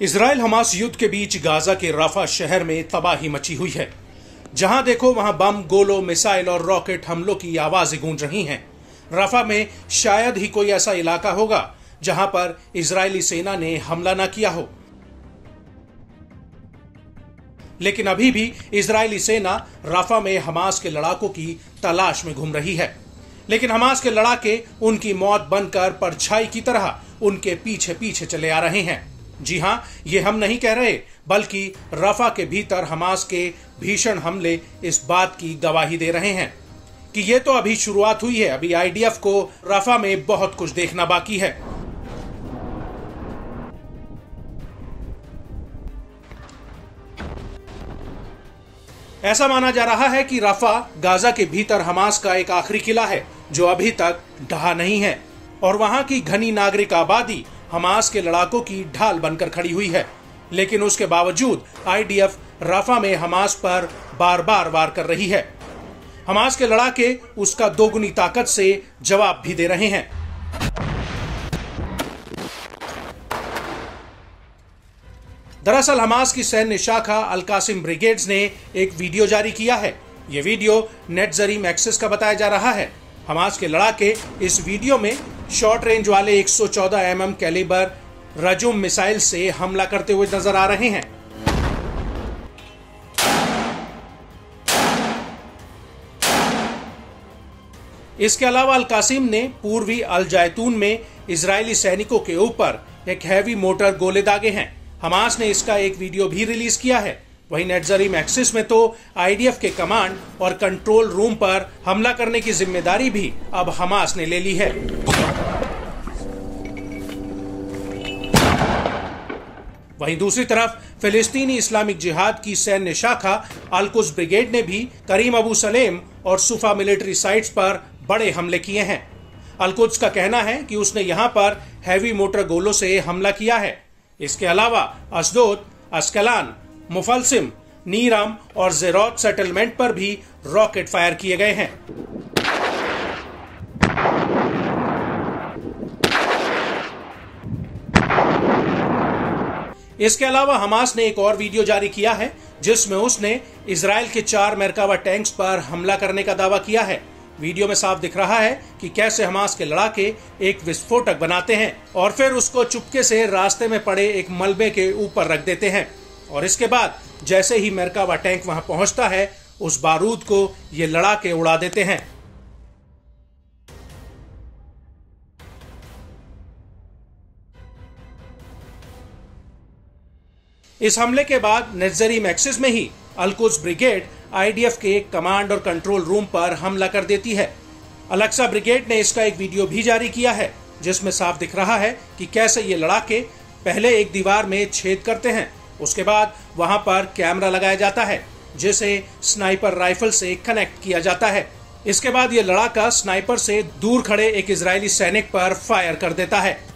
Israel Hamas युद्ध के बीच Gaza के राफा शहर में तबाही मची हुई है। जहां देखो वहां बम, गोलों, मिसाइल और रॉकेट हमलों की आवाजें गूंज रही हैं। राफा में शायद ही कोई ऐसा इलाका होगा जहां पर इजरायली सेना ने हमला न किया हो, लेकिन अभी भी इजरायली सेना राफा में हमास के लड़ाकों की तलाश में घूम रही है। लेकिन हमास के लड़ाके उनकी मौत बनकर परछाई की तरह उनके पीछे पीछे चले आ रहे हैं। जी हां, ये हम नहीं कह रहे, बल्कि राफा के भीतर हमास के भीषण हमले इस बात की गवाही दे रहे हैं कि ये तो अभी शुरुआत हुई है। अभी आईडीएफ को राफा में बहुत कुछ देखना बाकी है। ऐसा माना जा रहा है कि राफा गाजा के भीतर हमास का एक आखिरी किला है जो अभी तक ढहा नहीं है, और वहां की घनी नागरिक आबादी हमास के लड़ाकों की ढाल बनकर खड़ी हुई है। लेकिन उसके बावजूद आईडीएफ राफा में हमास पर बार बार वार कर रही है। हमास के लड़ाके उसका दोगुनी ताकत से जवाब भी दे रहे हैं। दरअसल हमास की सैन्य शाखा अल कासिम ब्रिगेड्स ने एक वीडियो जारी किया है। यह वीडियो नेटजरीम एक्सेस का बताया जा रहा है। हमास के लड़ाके इस वीडियो में शॉर्ट रेंज वाले 114 mm कैलिबर रजूम मिसाइल से हमला करते हुए नजर आ रहे हैं। इसके अलावा अल कासिम ने पूर्वी अल जैतून में इजरायली सैनिकों के ऊपर एक हैवी मोटर गोले दागे हैं। हमास ने इसका एक वीडियो भी रिलीज किया है। वहीं नेटजरीम एक्सिस में तो आईडीएफ के कमांड और कंट्रोल रूम पर हमला करने की जिम्मेदारी भी अब हमास ने ले ली है। वहीं दूसरी तरफ फिलिस्तीनी इस्लामिक जिहाद की सैन्य शाखा अल कुद्स ब्रिगेड ने भी करीम अबू सलेम और सुफा मिलिट्री साइट्स पर बड़े हमले किए हैं। अल कुद्स का कहना है कि उसने यहां पर हैवी मोटर गोलों से हमला किया है। इसके अलावा अशदोद, अस्कलान, मुफलसिम, नीराम और जेरोत सेटलमेंट पर भी रॉकेट फायर किए गए हैं। इसके अलावा हमास ने एक और वीडियो जारी किया है जिसमें उसने इजराइल के 4 मेरकावा टैंक्स पर हमला करने का दावा किया है। वीडियो में साफ दिख रहा है कि कैसे हमास के लड़ाके एक विस्फोटक बनाते हैं और फिर उसको चुपके से रास्ते में पड़े एक मलबे के ऊपर रख देते हैं, और इसके बाद जैसे ही मेरकावा टैंक वहां पहुंचता है उस बारूद को ये लड़ाके उड़ा देते हैं। इस हमले के बाद नेटजरीम एक्सिस में ही अल कुद्स ब्रिगेड आईडीएफ के कमांड और कंट्रोल रूम पर हमला कर देती है। अल-अक्सा ब्रिगेड ने इसका एक वीडियो भी जारी किया है जिसमें साफ दिख रहा है कि कैसे ये लड़ाके पहले एक दीवार में छेद करते हैं, उसके बाद वहां पर कैमरा लगाया जाता है जिसे स्नाइपर राइफल से कनेक्ट किया जाता है। इसके बाद ये लड़ाका स्नाइपर से दूर खड़े एक इजरायली सैनिक पर फायर कर देता है।